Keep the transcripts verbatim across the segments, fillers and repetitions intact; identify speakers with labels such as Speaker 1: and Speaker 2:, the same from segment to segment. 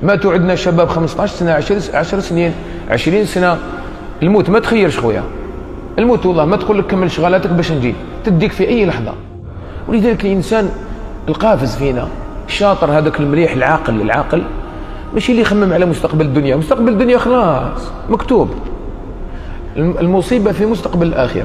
Speaker 1: ماتوا عندنا شباب خمسطاش سنه، عشر سنين، عشرين سنه. الموت ما تخيرش خويا، الموت والله ما تقول لك كمل شغالاتك باش نجي، تديك في اي لحظه. ولذلك الانسان القافز فينا الشاطر هذاك المليح العاقل العاقل ماشي اللي يخمم على مستقبل الدنيا، مستقبل الدنيا خلاص مكتوب، المصيبه في مستقبل الاخره،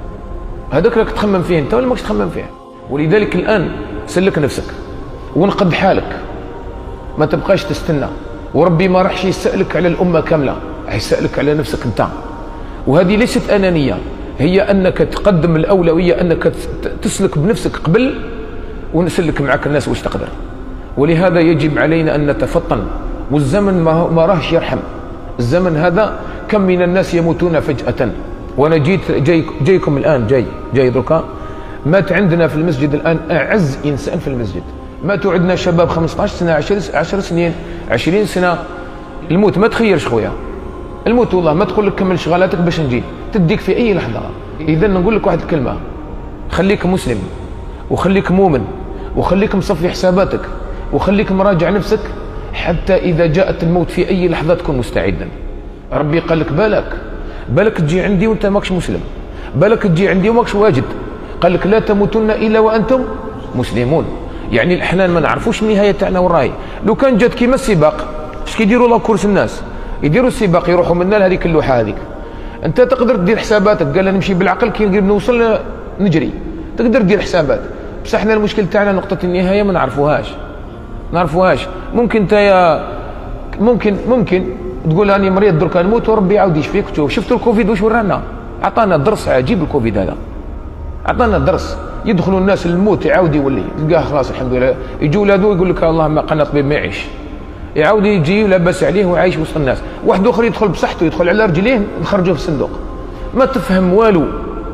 Speaker 1: هذاك راك تخمم فيه انت ولا ماكش تخمم فيه. ولذلك الان سلك نفسك ونقد حالك، ما تبقاش تستنى، وربي ما راحش يسألك على الامه كامله، يسألك على نفسك انت. وهذه ليست انانيه، هي انك تقدم الاولويه انك تسلك بنفسك قبل ونسلك معك الناس واش تقدر. ولهذا يجب علينا ان نتفطن، والزمن ما راهش يرحم. الزمن هذا كم من الناس يموتون فجأة. وانا جيت جاي جايكم الان جاي جاي دركا، مات عندنا في المسجد الان اعز انسان في المسجد، ماتوا عندنا شباب خمسطاش سنه، عشر سنين، عشرين سنه. الموت ما تخيرش خويا، الموت والله ما تقول لك كمل شغالاتك باش نجي، تديك في اي لحظه. اذا نقول لك واحد الكلمه، خليك مسلم وخليك مؤمن وخليك مصفي حساباتك وخليك مراجع نفسك، حتى اذا جاءت الموت في اي لحظه تكون مستعدا. ربي قال لك بالك بالك تجي عندي وانت ماكش مسلم، بالك تجي عندي وماكش واجد. قال لك لا تموتن الا وانتم مسلمون. يعني احنا ما نعرفوش النهايه تاعنا وراي. لو كان جات كيما السباق، اش كيديروا لا كورس الناس؟ يديروا السباق يروحوا منا لهذيك اللوحه هذيك. انت تقدر دير حساباتك، قال نمشي بالعقل كي نوصل نجري، تقدر دير حسابات. بصح احنا المشكل تاعنا نقطه النهايه ما نعرفوهاش ما نعرفوهاش. ممكن انت يا ممكن ممكن تقول راني مريض دركا نموت وربي يعاود يشفيك. تشوف شفتوا الكوفيد واش ورانا؟ عطانا درس عجيب الكوفيد هذا، عطانا درس. يدخلوا الناس الموت يعاود يولي، تلقاه خلاص الحمد لله. يجوا ولادو يقول لك اللهم قنا طبيب ما يعيش، يعاود يجي لاباس عليه وعايش وسط الناس. واحد اخر يدخل بصحته، يدخل على رجليه نخرجوه في الصندوق، ما تفهم والو.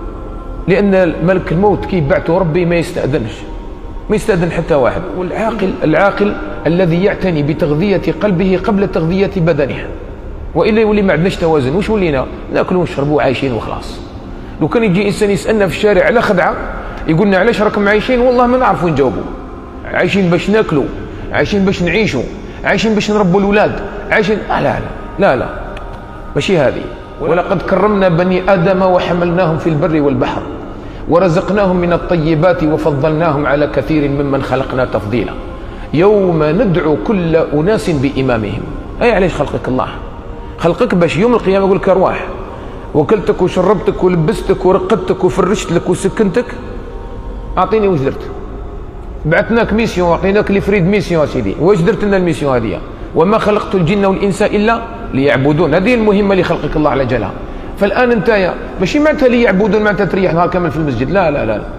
Speaker 1: لان ملك الموت كي بعته ربي ما يستأذنش، ما يستأذن حتى واحد. والعاقل العاقل الذي يعتني بتغذية قلبه قبل تغذية بدنه، والا يولي ما عندناش توازن. واش ولينا؟ ناكلوا ونشربوا وعايشين وخلاص. لو كان يجي انسان يسالنا في الشارع على خدعه يقولنا علاش راكم عايشين، والله ما نعرفوا نجاوبوا. عايشين باش ناكلوا، عايشين باش نعيشوا، عايشين باش نربوا الاولاد، عايشين آه لا لا لا لا ماشي هذه. ولقد كرمنا بني ادم وحملناهم في البر والبحر ورزقناهم من الطيبات وفضلناهم على كثير ممن خلقنا تفضيلا. يوم ندعو كل اناس بامامهم. اي علاش خلقك الله؟ خلقك باش يوم القيامه يقول لك ارواح، وكلتك وشربتك ولبستك ورقدتك وفرشت لك وسكنتك، اعطيني واش درت. بعثناك ميسيون، اعطيناك لي فريد ميسيون سيدي، واش درت لنا الميسيون هذه؟ وما خلقت الجن والانس الا ليعبدون. هذه المهمه اللي خلقك الله على جالها. فالان انت ماشي معناتها ليعبدون معناتها تريح نهار كامل في المسجد، لا لا لا.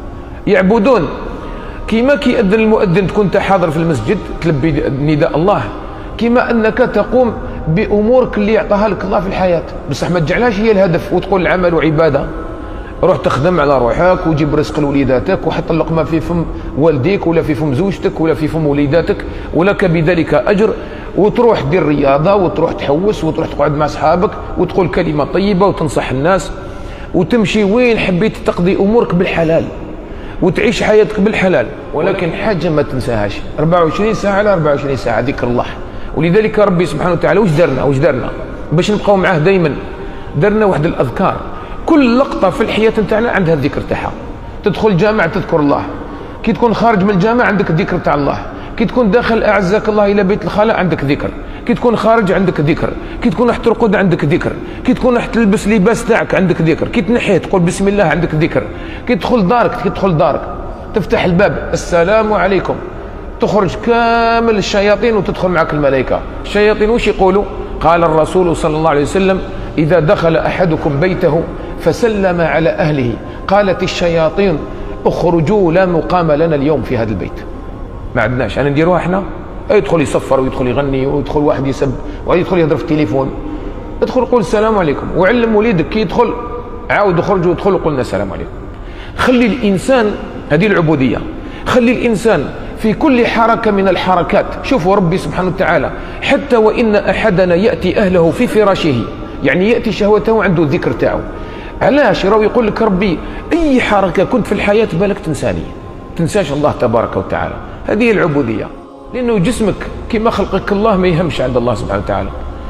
Speaker 1: يعبدون كيما كيأذن المؤذن تكون انت حاضر في المسجد تلبي نداء الله، كيما انك تقوم بامورك اللي يعطاها لك الله في الحياه. بصح ما تجعلهاش هي الهدف وتقول العمل عباده. روح تخدم على روحك وجيب رزق لوليداتك وحط اللقمه في فم والديك ولا في فم زوجتك ولا في فم وليداتك ولك بذلك اجر، وتروح دير رياضه وتروح تحوس وتروح تقعد مع اصحابك وتقول كلمه طيبه وتنصح الناس وتمشي وين حبيت تقضي امورك بالحلال وتعيش حياتك بالحلال. ولكن حاجه ما تنساهاش، أربعة وعشرين ساعه على أربعة وعشرين ساعه ذكر الله. ولذلك ربي سبحانه وتعالى واش درنا واش درنا باش نبقاو معاه دائما؟ درنا واحد الاذكار. كل لقطه في الحياه نتاعنا عندها الذكر تاعها. تدخل الجامع تذكر الله، كي تكون خارج من الجامع عندك الذكر تاع الله، كي تكون داخل اعزك الله الى بيت الخلاء عندك ذكر، كي تكون خارج عندك ذكر، كي تكون راح ترقد عندك ذكر، كي تكون راح تلبس لباس تاعك عندك ذكر، كي تنحيه تقول بسم الله عندك ذكر، كي تدخل دارك كي تدخل دارك تفتح الباب السلام عليكم، تخرج كامل الشياطين وتدخل معك الملائكه. الشياطين وش يقولوا؟ قال الرسول صلى الله عليه وسلم اذا دخل احدكم بيته فسلم على اهله قالت الشياطين اخرجوا لا مقام لنا اليوم في هذا البيت. ما عندناش انا نديروها احنا. يدخل يصفر ويدخل يغني ويدخل واحد يسب ويدخل يهضر في التليفون. ادخل قول السلام عليكم وعلم وليدك كي يدخل عاود اخرج وادخل وقلنا السلام عليكم. خلي الانسان، هذه العبوديه، خلي الانسان في كل حركه من الحركات. شوفوا ربي سبحانه وتعالى حتى وان احدنا ياتي اهله في فراشه، يعني ياتي شهوته عنده الذكر تاعو. علاش؟ راهو يقول لك ربي اي حركه كنت في الحياه بالك تنساني، تنساش الله تبارك وتعالى. هذه العبوديه. لأنه جسمك كما خلقك الله ما يهمش عند الله سبحانه وتعالى،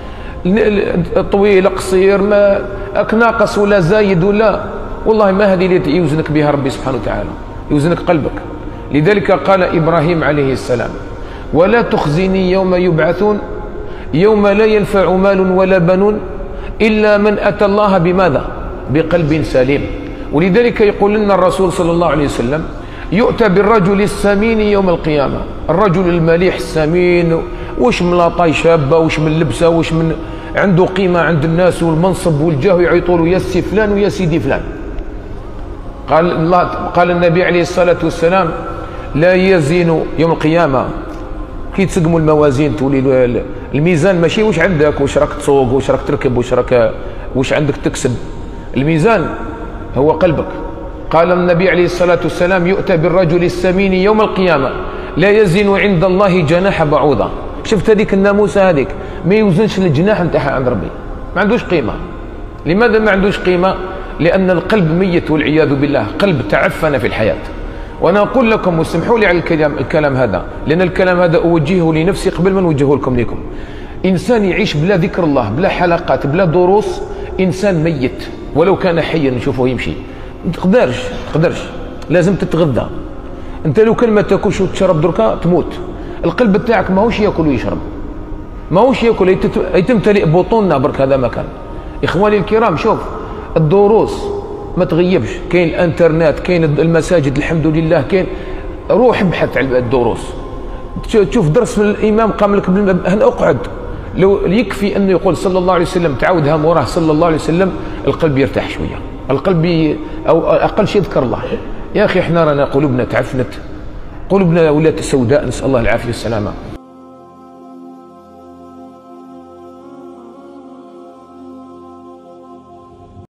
Speaker 1: طويل قصير، ما ناقص ولا زايد ولا، والله ما هذه اللي يوزنك بها ربي سبحانه وتعالى، يوزنك قلبك. لذلك قال إبراهيم عليه السلام: ولا تخزني يوم يبعثون يوم لا ينفع مال ولا بنون إلا من أتى الله بماذا؟ بقلب سليم. ولذلك يقول لنا الرسول صلى الله عليه وسلم: يؤتى بالرجل السمين يوم القيامة، الرجل المليح السمين، وش من لاطاي شابة، وش من لبسة، وش من عنده قيمة عند الناس والمنصب والجاه، يعيطوا له يا سي فلان ويا سيدي فلان. قال الله، قال النبي عليه الصلاة والسلام: لا يزين يوم القيامة، كي تسقموا الموازين تولي الميزان ماشي واش عندك، واش راك تسوق، واش راك تركب، واش راك واش عندك تكسب، الميزان هو قلبك. قال النبي عليه الصلاة والسلام: يؤتى بالرجل السمين يوم القيامة لا يزن عند الله جناح بعوضة. شفت هذيك الناموسة هذيك ما يوزنش الجناح نتاعها عند ربي، ما عندوش قيمة. لماذا ما عندوش قيمة؟ لأن القلب ميت والعياذ بالله، قلب تعفن في الحياة. وأنا أقول لكم واسمحوا لي على الكلام, الكلام هذا، لأن الكلام هذا أوجهه لنفسي قبل ما نوجهه لكم لكم. إنسان يعيش بلا ذكر الله، بلا حلقات، بلا دروس، إنسان ميت ولو كان حيا نشوفه يمشي. ما تقدرش تقدرش لازم تتغذى. أنت لو كان ما تاكلش وتشرب دركا تموت. القلب تاعك ماهوش ياكل ويشرب، ماهوش ياكل، يتمتلئ بطوننا برك. هذا مكان. إخواني الكرام، شوف الدروس ما تغيبش، كاين الانترنت، كاين المساجد الحمد لله، كاين، روح ابحث على الدروس، تشوف درس من الامام قام لك هنا اقعد. لو يكفي انه يقول صلى الله عليه وسلم تعاودها موراه صلى الله عليه وسلم، القلب يرتاح شويه، القلب ي... او اقل شيء يذكر الله. يا اخي احنا رانا قلوبنا تعفنت، قلوبنا ولات سوداء، نسال الله العافيه والسلامه.